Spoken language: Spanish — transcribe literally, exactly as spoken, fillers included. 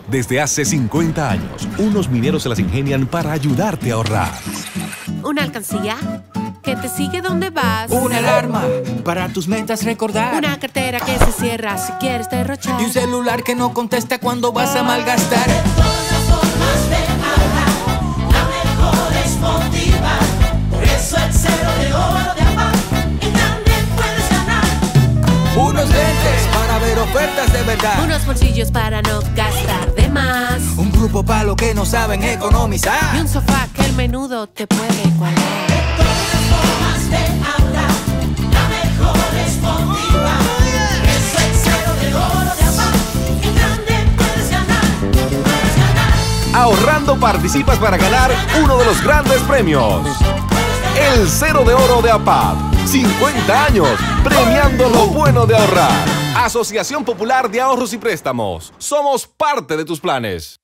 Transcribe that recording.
Desde hace cincuenta años, unos mineros se las ingenian para ayudarte a ahorrar. Una alcancía que te sigue donde vas. Una alarma para tus metas recordar. Una cartera que se cierra si quieres derrochar. Y un celular que no contesta cuando vas a malgastar. De todas las formas de ahorrar, la mejor es motivar. Por eso el cero de oro de APAP, en grande puedes ganar. Unos lentes para ver ofertas de verdad. Unos bolsillos para no gastar de más. Un grupo para los que no saben economizar. Y un sofá que el menudo te puede cuadrar. De todas las formas de ahorrar, la mejor es motivar. Por eso el cero de oro de APAP, en grande puedes ganar. Puedes ganar. Ahorrando participas para ganar uno de los grandes premios. El Cero de Oro de APAP. cincuenta años premiando lo bueno de ahorrar. Asociación Popular de Ahorros y Préstamos. Somos parte de tus planes.